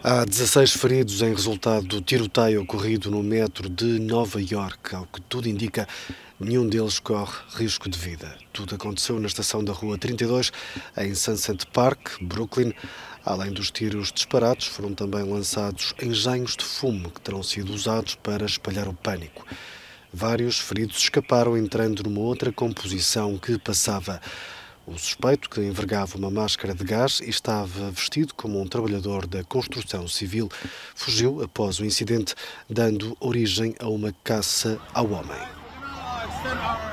Há 16 feridos em resultado do tiroteio ocorrido no metro de Nova Iorque. Ao que tudo indica, nenhum deles corre risco de vida. Tudo aconteceu na estação da Rua 32, em Sunset Park, Brooklyn. Além dos tiros disparados, foram também lançados engenhos de fumo que terão sido usados para espalhar o pânico. Vários feridos escaparam entrando numa outra composição que passava. O suspeito, que envergava uma máscara de gás e estava vestido como um trabalhador da construção civil, fugiu após o incidente, dando origem a uma caça ao homem.